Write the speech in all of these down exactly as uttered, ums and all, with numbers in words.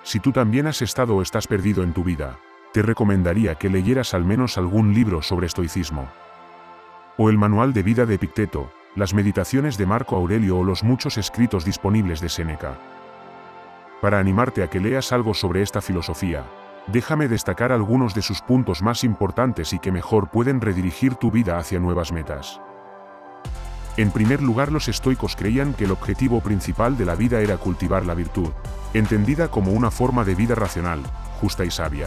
Si tú también has estado o estás perdido en tu vida, te recomendaría que leyeras al menos algún libro sobre estoicismo. O el Manual de Vida de Epicteto, las Meditaciones de Marco Aurelio o los muchos escritos disponibles de Séneca. Para animarte a que leas algo sobre esta filosofía, déjame destacar algunos de sus puntos más importantes y que mejor pueden redirigir tu vida hacia nuevas metas. En primer lugar, los estoicos creían que el objetivo principal de la vida era cultivar la virtud, entendida como una forma de vida racional, justa y sabia.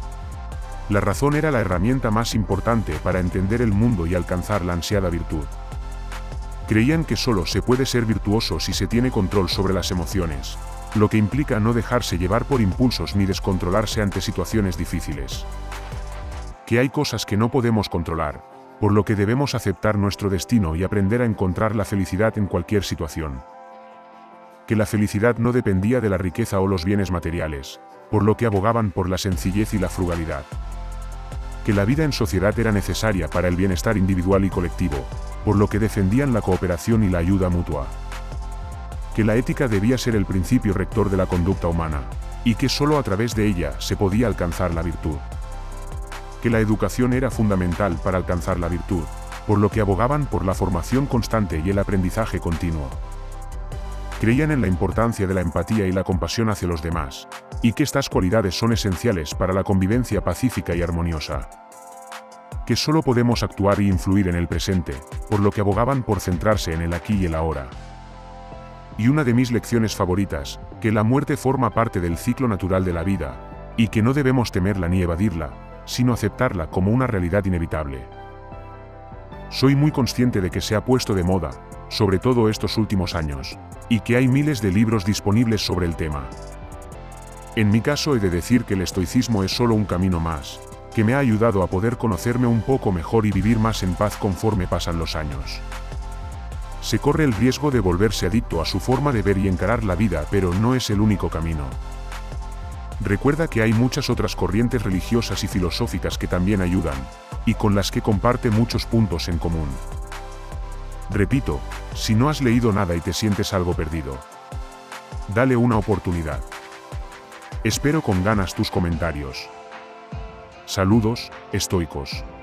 La razón era la herramienta más importante para entender el mundo y alcanzar la ansiada virtud. Creían que solo se puede ser virtuoso si se tiene control sobre las emociones, lo que implica no dejarse llevar por impulsos ni descontrolarse ante situaciones difíciles. Que hay cosas que no podemos controlar, por lo que debemos aceptar nuestro destino y aprender a encontrar la felicidad en cualquier situación. Que la felicidad no dependía de la riqueza o los bienes materiales, por lo que abogaban por la sencillez y la frugalidad. Que la vida en sociedad era necesaria para el bienestar individual y colectivo, por lo que defendían la cooperación y la ayuda mutua. Que la ética debía ser el principio rector de la conducta humana, y que solo a través de ella se podía alcanzar la virtud. Que la educación era fundamental para alcanzar la virtud, por lo que abogaban por la formación constante y el aprendizaje continuo. Creían en la importancia de la empatía y la compasión hacia los demás, y que estas cualidades son esenciales para la convivencia pacífica y armoniosa. Que solo podemos actuar y influir en el presente, por lo que abogaban por centrarse en el aquí y el ahora. Y una de mis lecciones favoritas, que la muerte forma parte del ciclo natural de la vida, y que no debemos temerla ni evadirla, sino aceptarla como una realidad inevitable. Soy muy consciente de que se ha puesto de moda, sobre todo estos últimos años, y que hay miles de libros disponibles sobre el tema. En mi caso he de decir que el estoicismo es solo un camino más, que me ha ayudado a poder conocerme un poco mejor y vivir más en paz conforme pasan los años. Se corre el riesgo de volverse adicto a su forma de ver y encarar la vida, pero no es el único camino. Recuerda que hay muchas otras corrientes religiosas y filosóficas que también ayudan, y con las que comparte muchos puntos en común. Repito, si no has leído nada y te sientes algo perdido, dale una oportunidad. Espero con ganas tus comentarios. Saludos, estoicos.